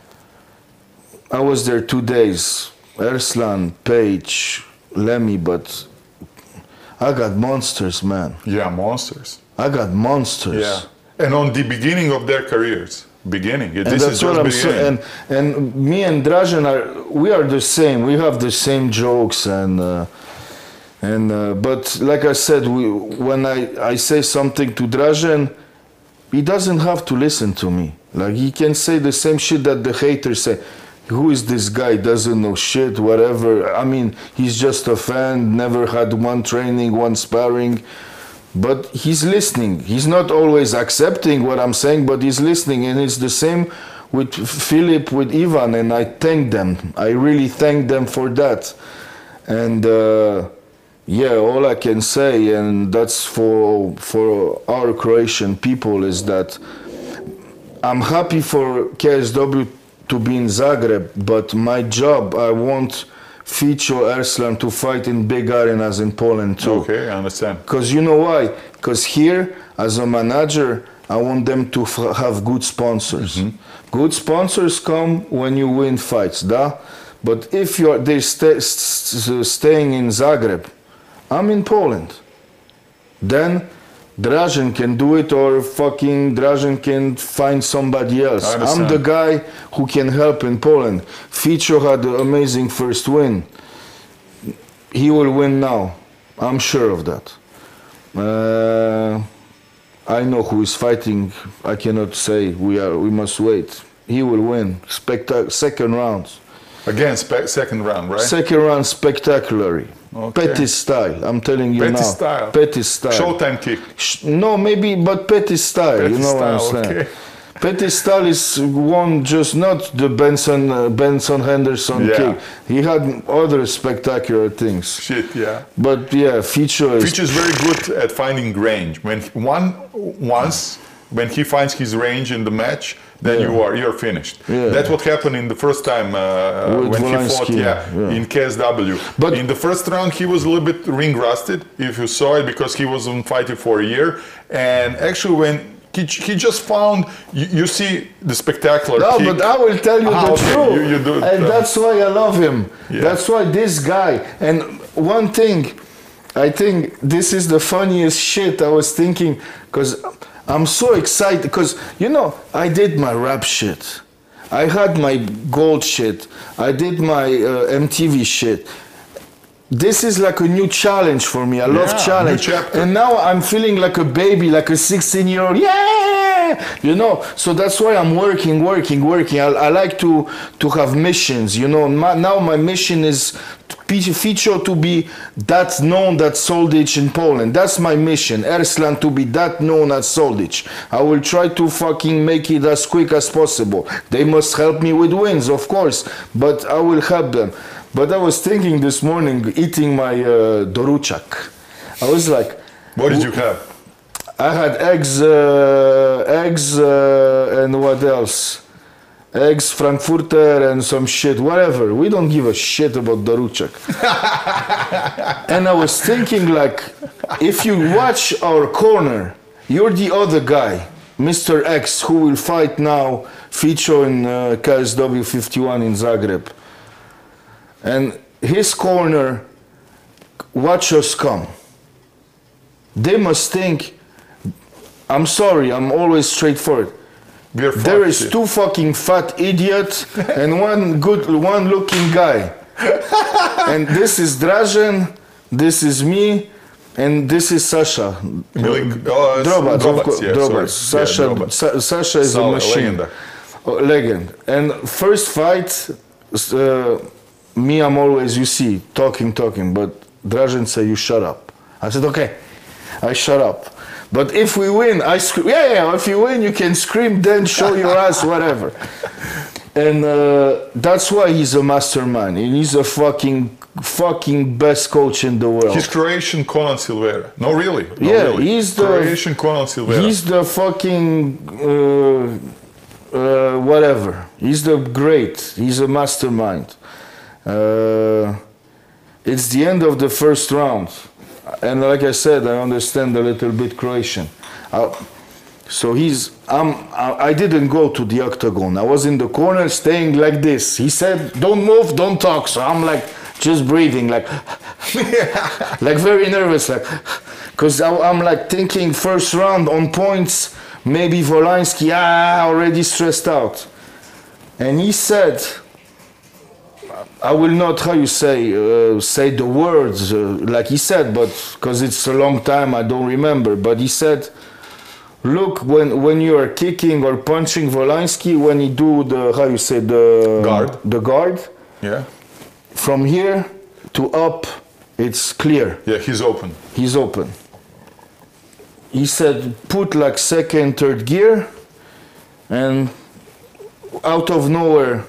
I was there two days. Erslan, Page, Lemmy, but I got monsters, man. Yeah, monsters. I got monsters. Yeah, and on the beginning of their careers, beginning. And This that's is what just I'm beginning. saying. And, and me and Dražen are, we are the same. We have the same jokes and, uh, and uh, but like I said, we, when I, I say something to Dražen, he doesn't have to listen to me. Like he can say the same shit that the haters say. Who is this guy? Doesn't know shit, whatever. I mean, he's just a fan, never had one training, one sparring. But he's listening. He's not always accepting what I'm saying, but he's listening. And it's the same with Philip, with Ivan, and I thank them. I really thank them for that. And uh, yeah, all I can say, and that's for, for our Croatian people, is that I'm happy for K S W to be in Zagreb, but my job, I want Fico Erslan to fight in big arenas in Poland too. Okay, I understand. Because you know why? Because here, as a manager, I want them to f- have good sponsors. Good sponsors come when you win fights, da? But if you're they're sta- st- staying in Zagreb, I'm in Poland. Then Dražen can do it, or fucking Dražen can find somebody else. I I'm understand. the guy who can help in Poland. Fico had an amazing first win. He will win now. I'm sure of that. Uh, I know who is fighting. I cannot say. We are. We must wait. He will win. Spectac- second round. Again, spe- second round, right? Second round spectacularly. Okay. Petty style. I'm telling you Petty now. style. Petty style. Showtime kick. Sh- No, maybe, but Petty style. Petty you know what I'm style, saying? okay. Petty style is one, just not the Benson uh, Benson Henderson Yeah. kick. He had other spectacular things. Shit, yeah. But yeah, Fico is. Fitch is very good at finding range. When he- one once when he finds his range in the match, then Yeah. you are you're finished. Yeah. That's what happened in the first time uh, With when he fought, Volkanovski, yeah, yeah. in K S W. But- in the first round, he was a little bit ring rusted, if you saw it, because he wasn't fighting for a year. And actually, when He, he just found, you, you see the spectacular No, kick. but I will tell you Ah, the okay, truth. you- you do it, and uh, that's why I love him. Yeah. That's why this guy. And one thing, I think this is the funniest shit I was thinking, because I'm so excited, because, you know, I did my rap shit. I had my gold shit. I did my uh, M T V shit. This is like a new challenge for me. I love Yeah, challenge. new chapter. And now I'm feeling like a baby, like a sixteen year old. Yeah! You know, so that's why I'm working, working, working. I, I like to, to have missions, you know. My, now my mission is Fico to be that known at Soldich in Poland. That's my mission. Erslan to be that known at Soldich. I will try to fucking make it as quick as possible. They must help me with wins, of course, but I will help them. But I was thinking this morning, eating my uh, doručak. I was like, What did you have? I had eggs, uh, eggs, uh, and what else? Eggs, Frankfurter, and some shit, whatever. We don't give a shit about doručak. And I was thinking, like, if you watch our corner, you're the other guy, Mister X, who will fight now Fico in uh, K S W fifty-one in Zagreb. And his corner, watch us come. They must think, I'm sorry, I'm always straightforward. We're There fucked, is shit. two fucking fat idiots and one good, one looking guy. And this is Dražen, this is me, and this is Sasha. Milink- oh, it's Drobac, of Drobac, course, yeah, Drobac. sorry. Sasha, Yeah, Drobac. Sa- Sasha is Sal- a machine. legenda. Oh, legend. And first fight, uh, me, I'm always, you see, talking, talking, but Dražen said, you shut up. I said, okay, I shut up. But if we win, I scream, yeah, yeah, if you win, you can scream, then show your ass, whatever. And uh, that's why he's a mastermind. And he's a fucking, fucking best coach in the world. He's Croatian Conan Silveira. No, really. No, Yeah, really. he's the- Croatian Conan Silveira. He's the fucking uh, uh, whatever. He's the great. He's a mastermind. Uh, it's the end of the first round, and like I said, I understand a little bit Croatian. Uh, so he's. I'm. I, I didn't go to the octagon. I was in the corner, staying like this. He said, "Don't move, don't talk." So I'm like just breathing, like, like very nervous, like, because I'm like thinking first round on points. Maybe Volansky, ah, already stressed out. And he said, I will not, how you say, uh, say the words uh, like he said, but because it's a long time, I don't remember. But he said, look, when, when you are kicking or punching Volansky, when you do the, how you say, the Guard. the guard, Yeah. from here to up, it's clear. Yeah, he's open. He's open. He said, put like second, third gear, and out of nowhere,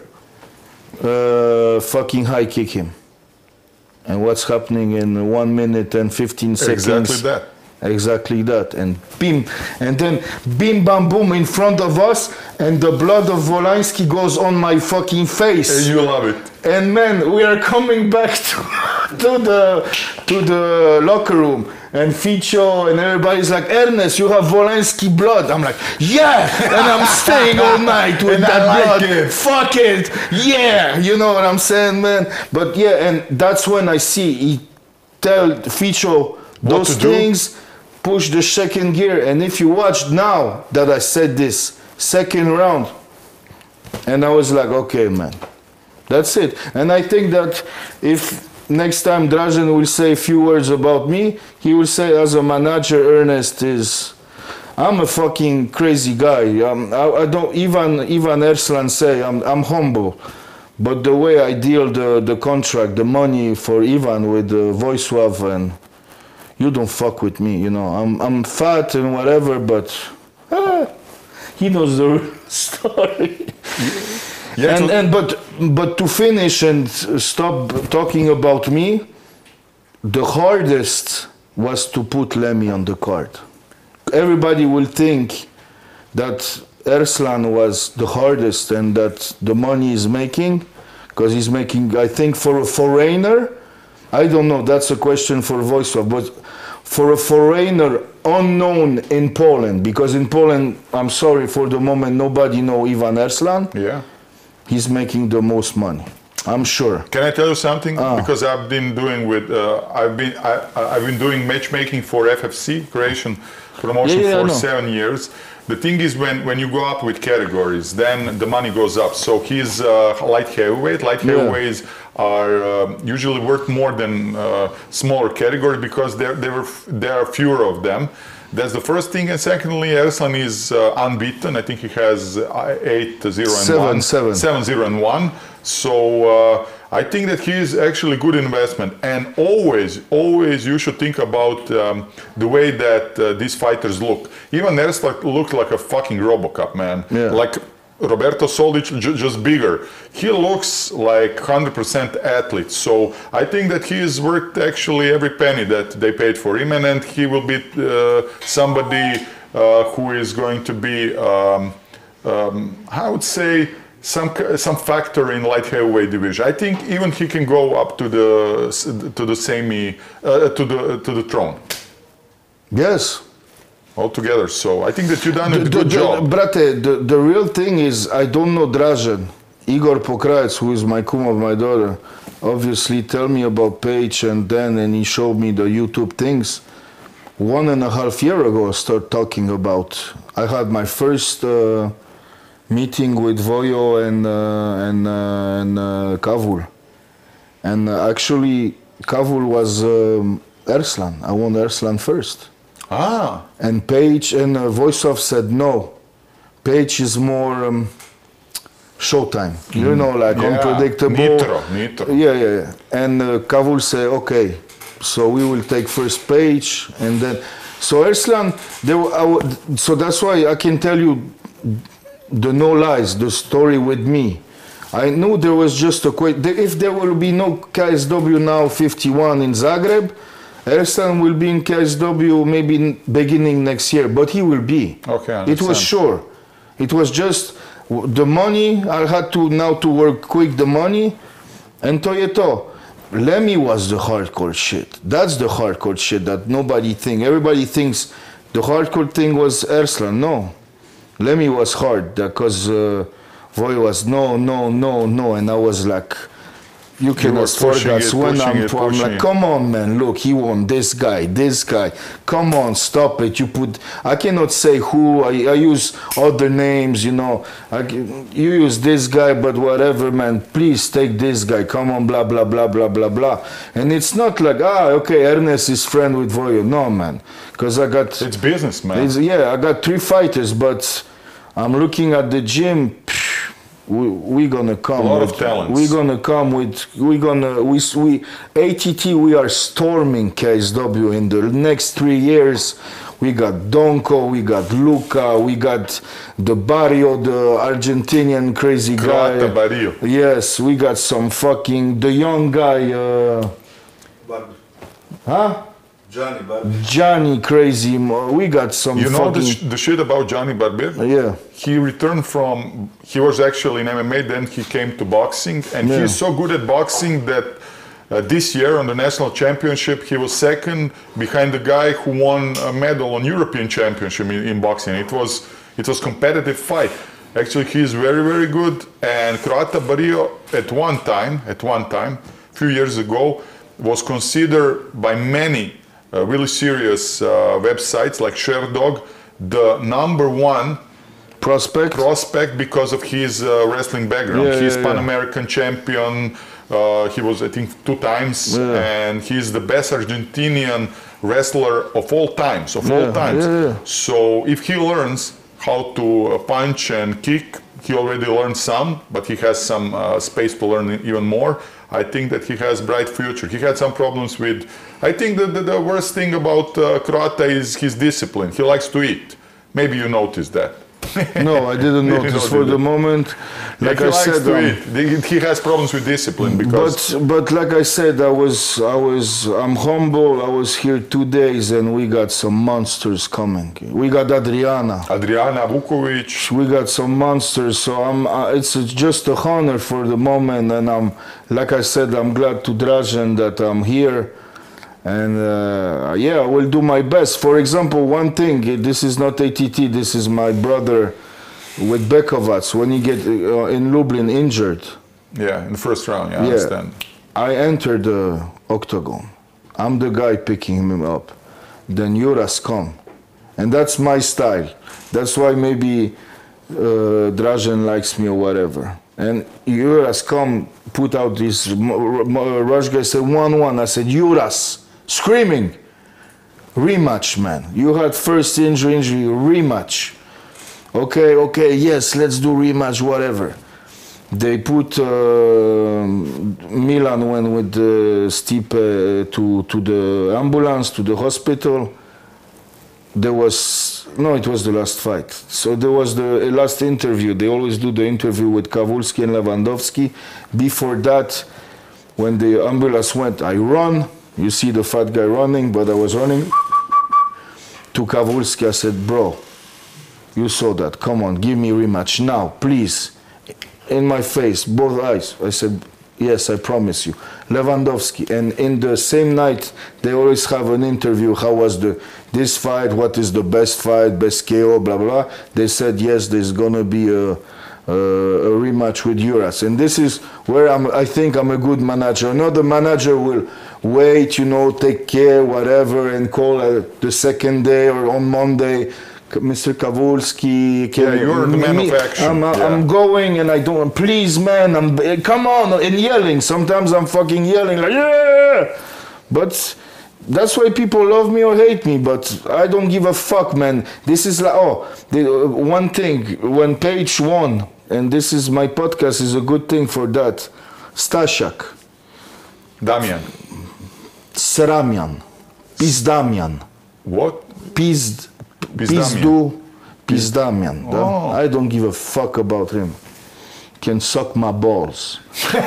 uh, fucking high kick him. And what's happening in one minute and fifteen seconds? Exactly that. Exactly that. And bim, and then bim bam boom in front of us, and the blood of Volansky goes on my fucking face. And you love it. And man, we are coming back to, to the to the locker room, and Fico and everybody's like, Ernest, you have Volansky blood. I'm like, yeah, and I'm staying all night with And I that like blood. it. Fuck it, yeah, you know what I'm saying, man. But yeah, and that's when I see he tell Fico those to do. things, push the second gear, and if you watch now that I said this second round, and I was like, okay, man. That's it. And I think that if next time Dražen will say a few words about me, he will say as a manager, Ernest is, I'm a fucking crazy guy. Um, I, I don't, even Ivan Erslan say, I'm, I'm humble. But the way I deal the, the contract, the money for Ivan with the Voislav, and you don't fuck with me, you know. I'm, I'm fat and whatever, but ah, he knows the real story. Yeah, and, to- and but but to finish and stop talking about me, the hardest was to put Lemmy on the card. Everybody will think that Erslan was the hardest and that the money is making, because he's making, I think, for a foreigner, I don't know, that's a question for Voislav, but for a foreigner unknown in Poland, because in Poland, I'm sorry, for the moment, nobody know Ivan Erslan. Yeah. He's making the most money, I'm sure. Can I tell you something? Ah. Because I've been doing with uh, I've been I, I've been doing matchmaking for F F C, Croatian promotion, Yeah, yeah, I for know. seven years. The thing is, when, when you go up with categories, then the money goes up. So he's uh, light heavyweight. Light Yeah. heavyweights are uh, usually worth more than uh, smaller category because there there were there are fewer of them. That's the first thing, and secondly, Erslan is uh, unbeaten. I think he has uh, eight zero and Seven, one, seven. seven zero and one. So uh, I think that he is actually good investment. And always, always, you should think about um, the way that uh, these fighters look. Even Erslan looked like a fucking RoboCop, man. Yeah. Like Roberto Solic, ju- just bigger. He looks like one hundred percent athlete. So I think that he is worth actually every penny that they paid for him, and, and he will be uh, somebody uh, who is going to be, um, um, I would say, some some factor in light heavyweight division. I think even he can go up to the to the semi uh, to the to the throne Yes. altogether. So I think that you've done a The- good the- job. Brate, the, the real thing is, I don't know Dražen. Igor Pokrajec, who is my cum of my daughter, obviously tell me about Page, and then and he showed me the YouTube things. One and a half year ago, I started talking about. I had my first uh, meeting with Vojo and uh, and uh, and uh, Kavul, and uh, actually Kavul was um, Erslan. I won Erslan first. Ah, And Page and uh, Voisov said no. Page is more um, showtime, you know, like yeah. unpredictable. Nitro, nitro. Yeah, yeah, yeah. And uh, Kavul say, okay, so we will take first Page, and then so Erslan. There, were- I w- so that's why I can tell you the no lies, the story with me. I knew there was just a quite. If there will be no K S W now fifty-one in Zagreb, Erslan will be in K S W maybe in beginning next year, but he will be. Okay, I It was understand. sure. It was just w- the money. I had to now to work quick the money, and to je to. Lemmy was the hardcore shit. That's the hardcore shit that nobody think. Everybody thinks the hardcore thing was Erslan. No, Lemmy was hard because uh, Voy was no, no, no, no, and I was like, you cannot were pushing forget it, when pushing I'm, it, I'm pushing like, it. come on, man, look, he won this guy, this guy. Come on, stop it. You put, I cannot say who. I, I use other names, you know. I, can- you use this guy, but whatever, man. Please take this guy. Come on, blah blah blah blah blah blah. And it's not like ah, okay, Ernest is friend with Voyo. No, man, because I got. It's business, man. It's, yeah, I got three fighters, but I'm looking at the gym. psh, We we gonna come. A lot with, of talents. We gonna come with. We gonna we s- we A T T. We are storming K S W in the next three years. We got Donko. We got Luca. We got the Barrio, the Argentinian crazy Croata guy. Barrio. Yes, we got some fucking the young guy. Uh, Barber. huh? Johnny Barber. Johnny crazy. mo- We got some. You know the, fucking, sh- the shit about Johnny Barber? yeah. He returned from, he was actually in M M A, then he came to boxing, and Yeah. he's so good at boxing that uh, this year on the national championship, he was second behind the guy who won a medal on European championship in, in boxing. It was, it was competitive fight. Actually, he's very, very good, and Croata Barrio at one time, at one time, a few years ago, was considered by many uh, really serious uh, websites like Sherdog the number one Prospect. prospect because of his uh, wrestling background. Yeah, he's yeah, Pan yeah. American champion. Uh, he was, I think, two times, Yeah. and he's the best Argentinian wrestler of all times. Of all Yeah, times. yeah, yeah. So if he learns how to uh, punch and kick, he already learned some, but he has some uh, space to learn even more. I think that he has bright future. He had some problems with. I think that the, the worst thing about uh, Croata is his discipline. He likes to eat. Maybe you noticed that. No, I didn't You notice noticed for the it. moment. Yeah, Like he I likes said, to um, eat. He- He has problems with discipline because. but but like I said, I was I was I'm humble. I was here two days, and we got some monsters coming. We got Adriana. Adriana Vukovic. We got some monsters. So I'm. Uh, it's just a honor for the moment, and I'm like I said, I'm glad to Dražen that I'm here, And uh, yeah, I will do my best. For example, one thing, this is not A T T, this is my brother with Bekovac, when he get uh, in Lublin injured. Yeah, in the first round, yeah, I Yeah. understand. I entered the octagon. I'm the guy picking him up. Then Juras come. And that's my style. That's why maybe uh, Dražen likes me or whatever. And Juras come, put out this, Rush guy said one one. I said, Juras, screaming. Rematch, man. You had first injury, injury, rematch. Okay, okay, yes, let's do rematch, whatever. They put uh, Milan went with uh, Stipe to to the ambulance, to the hospital. There was no, it was the last fight. So there was the last interview. They always do the interview with Kawulski and Lewandowski. Before that, when the ambulance went, I run. You see the fat guy running, but I was running to Kawulski. I said, bro, you saw that. Come on, give me rematch now, please. In my face, both eyes. I said, yes, I promise you. Lewandowski. And in the same night, they always have an interview. How was the this fight? What is the best fight? Best K O? Blah, blah, blah. They said, yes, there's going to be a, a, a rematch with Juras. And this is where I'm, I think I'm a good manager. Another manager will wait, you know, take care, whatever, and call uh, the second day or on Monday. Mister Kawulski, Yeah, you're the man me, of action. I'm, uh, Yeah. I'm going and I don't, please man, I'm, uh, come on, and yelling. Sometimes I'm fucking yelling like, yeah! But that's why people love me or hate me, but I don't give a fuck, man. This is like, oh, the, uh, one thing, when Page won, and this is my podcast is a good thing for that, Stasiak, Damian. Seramian, Pizdamian, What? Pizd, Pizdamian. Pizdu, Pizdamian. da? Oh. I don't give a fuck about him. Can suck my balls.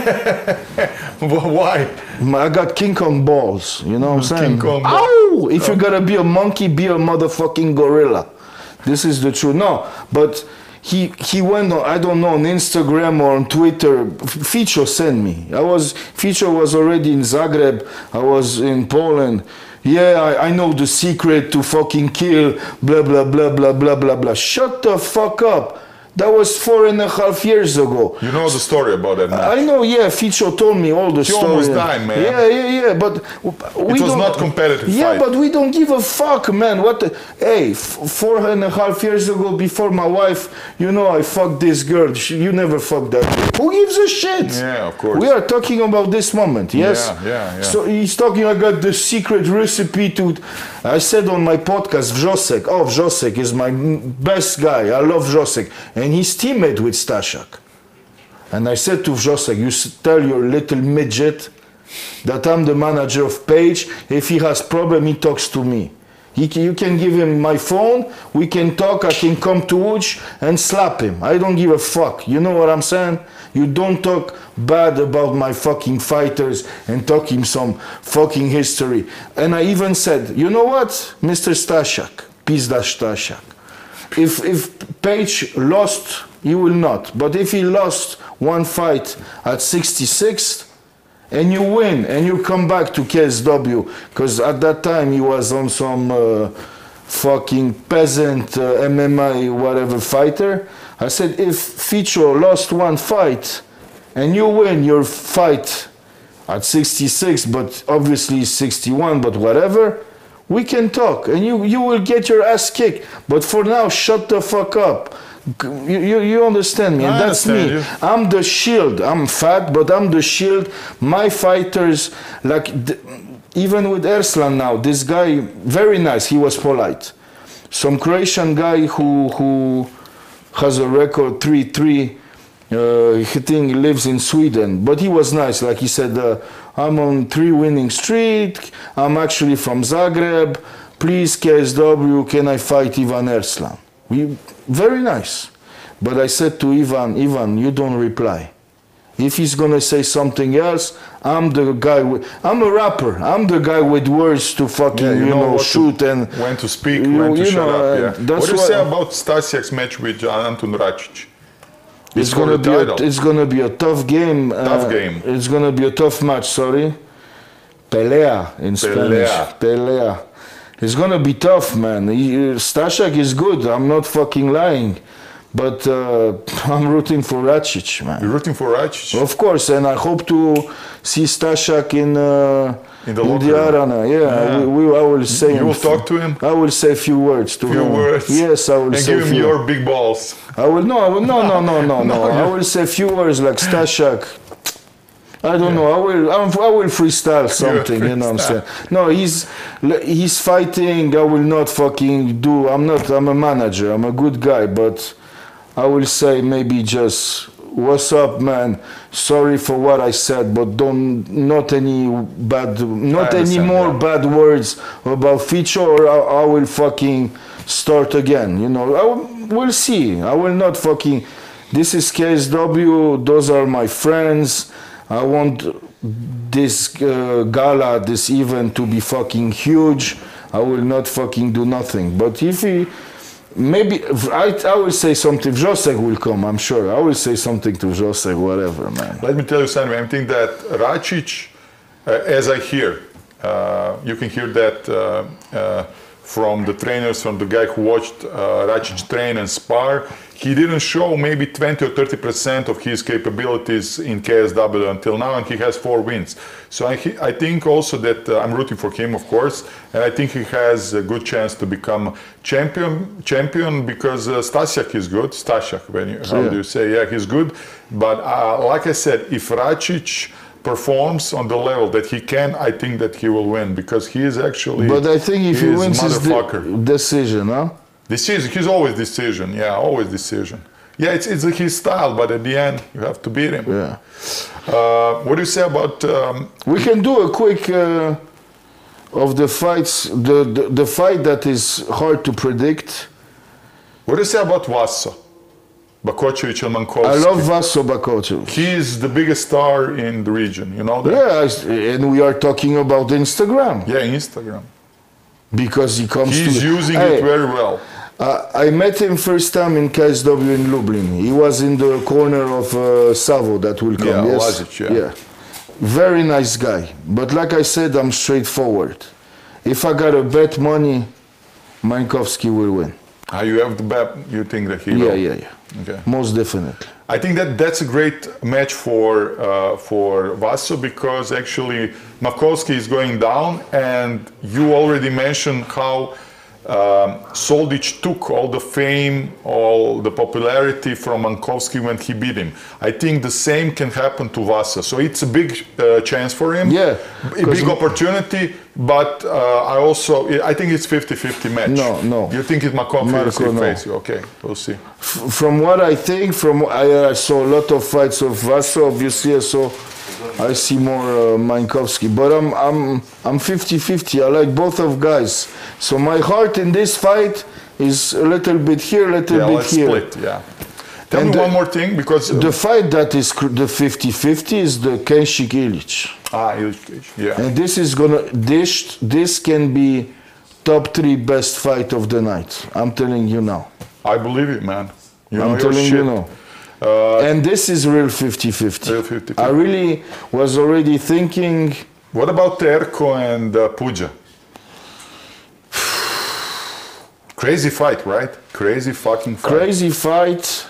Why? I got King Kong balls, you know what I'm saying? King Kong balls. Ow! If you're gonna be a monkey, be a motherfucking gorilla. This is the truth. No, but he he went on, I don't know, on Instagram or on Twitter. Ficho sent me. I was, Ficho was already in Zagreb. I was in Poland. Yeah, I, I know the secret to fucking kill, blah, blah, blah, blah, blah, blah, blah. Shut the fuck up. That was four and a half years ago. You know the story about that match. I know, yeah, Ficho told me all the He story. almost died, man. Yeah, yeah, yeah, but we It was don't, not competitive Yeah, fight. but we don't give a fuck, man. What? The, hey, f- four and a half years ago, before my wife, you know, I fucked this girl. She, you never fucked that girl. Who gives a shit? Yeah, of course. We are talking about this moment, yes? Yeah, yeah, yeah. So he's talking, I got the secret recipe to... I said on my podcast, Vjosek, oh, Vjosek is my m- best guy. I love Vjosek. And he's teammate with Stasiak. And I said to Vjosek, you s- tell your little midget that I'm the manager of Page. If he has problem, he talks to me. He, ca- you can give him my phone, we can talk, I can come to Uj and slap him. I don't give a fuck. You know what I'm saying? You don't talk bad about my fucking fighters and talking some fucking history. And I even said, you know what, Mister Stasiak, Pizda Stasiak, if, if Page lost, he will not. But if he lost one fight at sixty-six, and you win, and you come back to K S W, because at that time he was on some uh, fucking peasant uh, M M A whatever fighter. I said, if Ficho lost one fight, and you win your fight at sixty-six, but obviously sixty-one, but whatever, we can talk, and you, you will get your ass kicked. But for now, shut the fuck up. You, you, you understand me, and I that's understand me. you. I'm the shield. I'm fat, but I'm the shield. My fighters, like th- even with Erslan now, this guy, very nice. He was polite. Some Croatian guy who who has a record three three. Uh, he think he lives in Sweden, but he was nice. Like he said, uh, I'm on three winning streak. I'm actually from Zagreb. Please, K S W, can I fight Ivan Erslan? We, very nice. But I said to Ivan, Ivan, you don't reply. If he's gonna say something else, I'm the guy with, I'm a rapper. I'm the guy with words to fucking, Yeah, you, know, what to- shoot and... when to speak, you- when to you shut know, up. uh, Yeah. that's What do you why- say about Stasiak's match with Antun Racic? It's for gonna the be a, title. it's gonna be a tough game. Tough uh, game. It's gonna be a tough match. Sorry, Pelea in Spanish. Pelea. Pelea. It's gonna be tough, man. He, Stashak is good. I'm not fucking lying, but uh, I'm rooting for Racic, man. You're rooting for Racic? Of course, and I hope to see Stashak in uh, In the in locker the room. arena. Yeah, Yeah. We, we, I will say. You will him- talk to him? I will say a few words to Few him. words. Yes, I will And say give a him few. your big balls. I will no, I will, no, no, no, no, no. No, I you- will say a few words like Stashak. I don't know. I will. I'm, I will freestyle something. You know what I'm saying? No, he's he's fighting. I will not fucking do. I'm not. I'm a manager. I'm a good guy, but I will say maybe just what's up, man. Sorry for what I said, but don't not any bad, not any understand, more yeah. bad words about Ficho, or I, I will fucking start again. You know, I will, we'll see. I will not fucking. This is K S W. Those are my friends. I want this uh, gala, this event to be fucking huge. I will not fucking do nothing. But if he, maybe, I, I will say something. Josek will come, I'm sure. I will say something to Josek, whatever, man. Let me tell you something. I think that Racic, uh, as I hear, uh, you can hear that uh, uh, from the trainers, from the guy who watched uh, Racic train and spar. He didn't show maybe twenty or thirty percent of his capabilities in K S W until now, and he has four wins. So I, he- I think also that uh, I'm rooting for him, of course, and I think he has a good chance to become champion. Champion because uh, Stasiak is good. Stasiak, when you, how Yeah. do you say? Yeah, he's good. But uh, like I said, if Racic performs on the level that he can, I think that he will win because he is actually. But I think if he is wins his de- motherfucker. decision, huh? Decision. He's always decision. Yeah, always decision. Yeah, it's it's his style, but at the end you have to beat him. Yeah. Uh, what do you say about? Um, We can do a quick uh, of the fights, the, the, the fight that is hard to predict. what do you say about Vaso, Bakočević and Mankovsky? I love Vaso Bakočević. He is the biggest star in the region. You know that? Yeah, I s- and we are talking about Instagram Yeah, Instagram. because he comes He's to. using Hey, it very well. uh, I met him first time in K S W in Lublin. He was in the corner of uh, Savo that will come. Yeah, yes? Lazic, yeah. Very nice guy. But like I said, I'm straightforward. If I got to bet money, Mankowski will win. Ah, you have the bet. You think that he Yeah, will? yeah, yeah. Okay. Most definitely. I think that that's a great match for uh, for Vaso because actually Makovsky is going down, and you already mentioned how um, Soldic took all the fame, all the popularity from Makovsky when he beat him. I think the same can happen to Vaso, so it's a big uh, chance for him. Yeah, a big opportunity. But uh, I also I think it's fifty-fifty match. No, no. You think it Makovsky Marco, will no. face you? Okay, we'll see. F- from what I think, from I, I saw a lot of fights of Vaso. Obviously, I saw, I see more uh, Mankowski. But I'm I'm I'm fifty-fifty. I like both of guys. So my heart in this fight is a little bit here, a little Yeah, bit let's here. split. Yeah. Tell And me the- one more thing because The fight that is cr- the fifty-fifty is the Kenshik Ilic. ah, Ilic, yeah. And this is gonna this this can be top three best fight of the night. I'm telling you now. I believe it, man. You know I'm your telling shit. you now. Uh, And this is real fifty-fifty. Real fifty I fifty. really was already thinking. what about Terko and uh, Puja? Crazy fight, right? Crazy fucking fight. Crazy fight.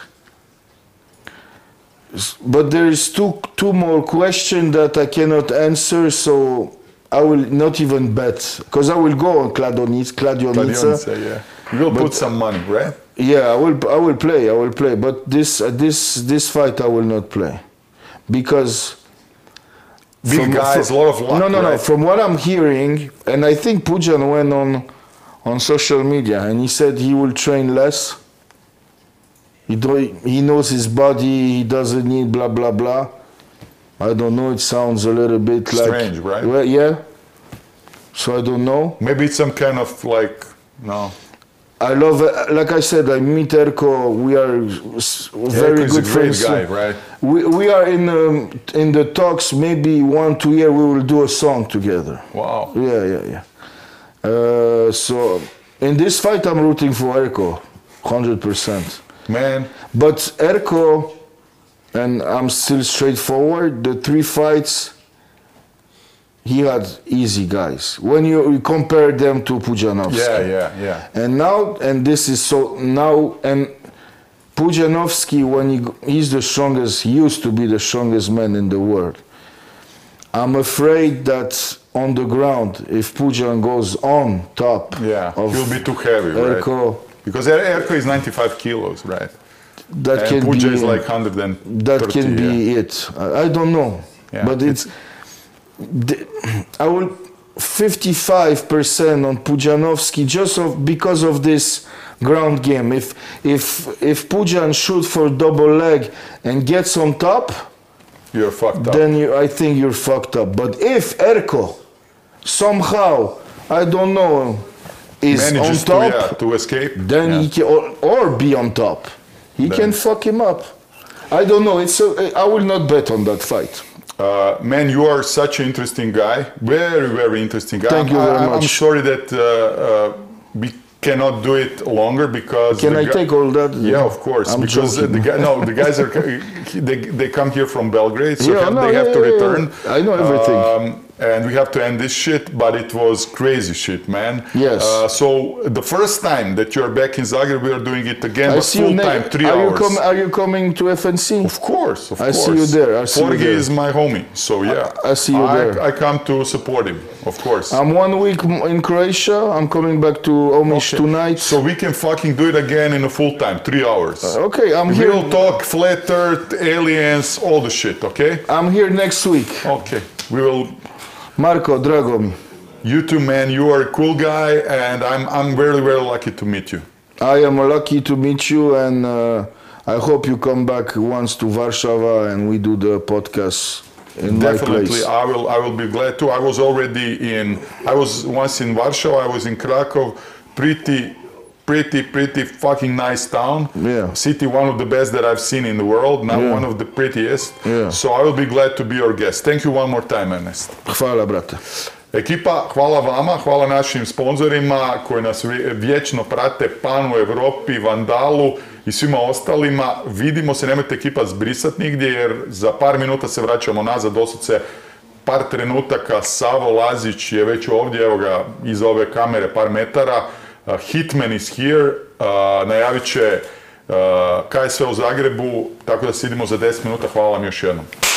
S- But there is two two more questions that I cannot answer, so I will not even bet because I will go on Kladonic, Kladionica. Kladionica, yeah. You will put some money, right? Yeah, I will. I will play. I will play. But this uh, this this fight I will not play because Big from- guys, from- a lot of luck, No, no, no. right? From what I'm hearing, and I think Pujan went on on social media and he said he will train less. He do, he knows his body. He doesn't need blah blah blah. I don't know. It sounds a little bit like Strange, right? Well, yeah. So I don't know. Maybe it's some kind of like, no. I love, uh, like I said, I meet Erko. We are s- very Terko is a good great friends. guy, right? We we are in um, in the talks. Maybe one two year we will do a song together. Wow. Yeah, yeah, yeah. Uh, so in this fight, I'm rooting for Erko, hundred percent. Man, But Erko, and I'm still straightforward. The three fights, he had easy guys. When you, you compare them to Pudzianowski. Yeah, yeah, yeah. And now, and this is so now, and Pudzianowski, when he, he's the strongest, he used to be the strongest man in the world. I'm afraid that on the ground, if Pudzian goes on top Yeah, of he'll be too heavy, right? Erko, Because Er- Erko is ninety-five kilos, right? that And can Puja be is like one hundred thirty. that can be yeah. it. I, I don't know, Yeah, but it's, the, I will fifty-five percent on Pudzianowski just of, because of this ground game. If if if Pudzian shoot for double leg and gets on top, You're fucked up. then you, I think you're fucked up. But if Erko somehow, I don't know, is Manages on top, to, yeah, to escape. then yeah. he can, or, or be on top. He Then- can fuck him up. I don't know. It's a, I will not bet on that fight. Uh, man, you are such an interesting guy. Very, very interesting guy. Thank you very I, I'm, I'm much. sorry that uh, uh, we cannot do it longer because. Can the I gu- take all that? Yeah, of course. I'm because joking. the guy, no, the guys are they, they come here from Belgrade, so Yeah, have- no, they yeah, have to yeah, yeah. return. I know everything. Um, and we have to end this shit, but it was crazy shit, man. Yes. Uh, so the first time that you're back in Zagreb, we are doing it again, I but see you full ne- time, three are hours. You com- are you coming to F N C? Of course, of I course. see you there, I see you Forgi there. is my homie, so yeah. I see you I, there. I come to support him, of course. I'm one week m- in Croatia. I'm coming back to Omiš Okay. tonight. So we can fucking do it again in a full time, three hours. Okay, I'm we here. will talk flat earth, aliens, all the shit, okay? I'm here next week. Okay. We will. Marko, drago mi. You too, man. You are a cool guy, and I'm I'm very very lucky to meet you. I am lucky to meet you, and uh, I hope you come back once to Warsaw and we do the podcast in my Definitely, place. I will. I will be glad to. I was already in. I was once in Warsaw. I was in Krakow. Pretty, pretty, pretty fucking nice town. Yeah. City, one of the best that I've seen in the world. Now Yeah. one of the prettiest. Yeah. So I will be glad to be your guest. Thank you one more time, Ernest. Hvala, brate. Ekipa, hvala vama, hvala našim sponzorima koji nas vje- vječno prate, Panu, Evropi, Vandalu i svima ostalima. Vidimo se, nemojte ekipa zbrisat nigdje jer za par minuta se vraćamo nazad, doslovce par trenutaka. Savo Lazić je već ovdje, evo ga iza ove kamere par metara. Uh, Hitman is here, uh, najavit će uh, K S V u Zagrebu, tako da se vidimo za deset minuta. Hvala vam još jednom.